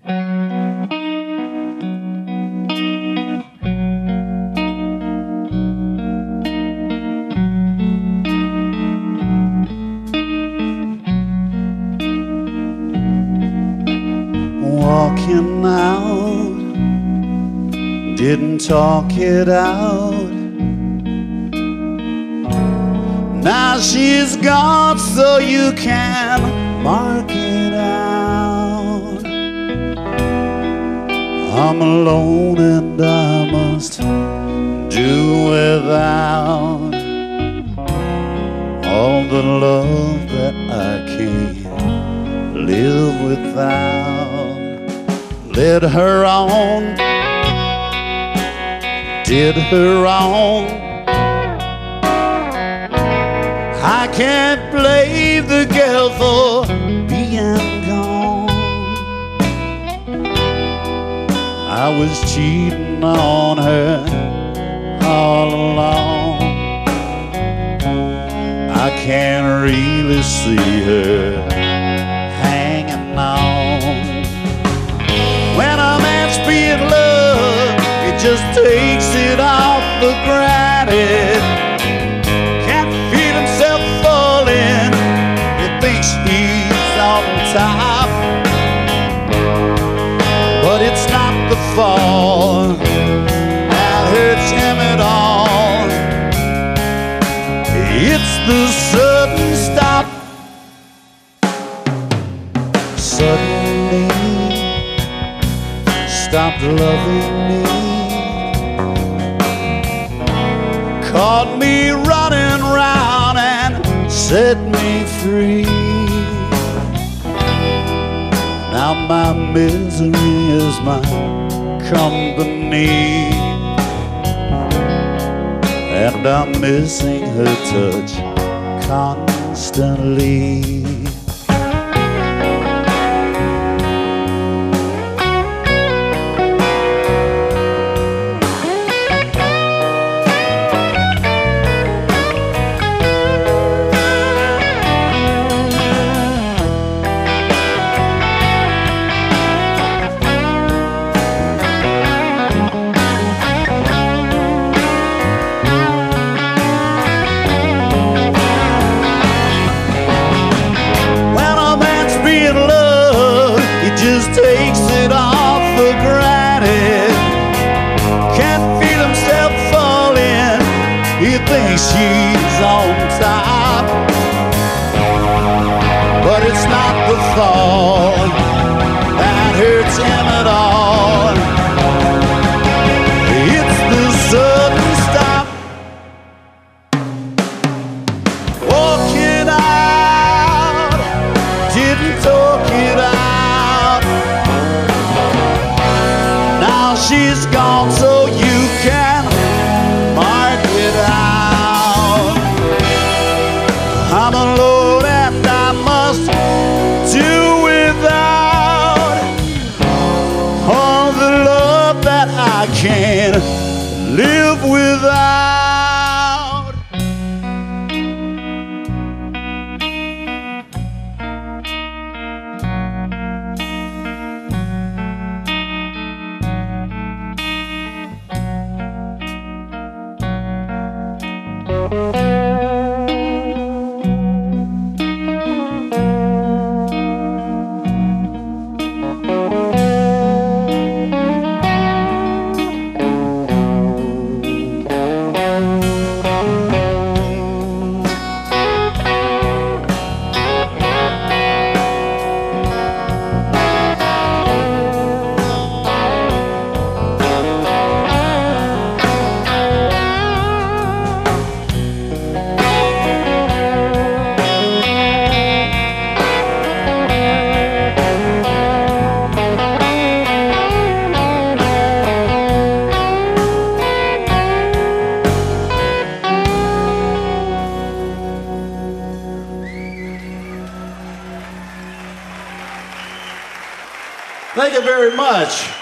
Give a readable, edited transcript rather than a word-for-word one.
Walking out, didn't talk it out. Now she's gone, so you can mark it out. I'm alone and I must do without all the love that I can't live without. Led her on, did her wrong. I can't blame the girl for being gone. I was cheating on her all along. I can't really see her hanging on. When a man's being loved, it just takes it off for granted. Can't feel himself falling, he thinks he's on top. But it's not the fall that hurts him at all. It's the sudden stop. Suddenly stopped loving me, caught me running round and set me free. Now my misery is my company, and I'm missing her touch constantly. Just takes it off for granted. Can't feel himself falling, he thinks she's on top. But it's not the fall that hurts him at all. It's the sudden stop. Walking out, didn't talk it out. She's gone, so you can mark it out. I'm alone and I must do without all the love that I can live without. Thank you very much.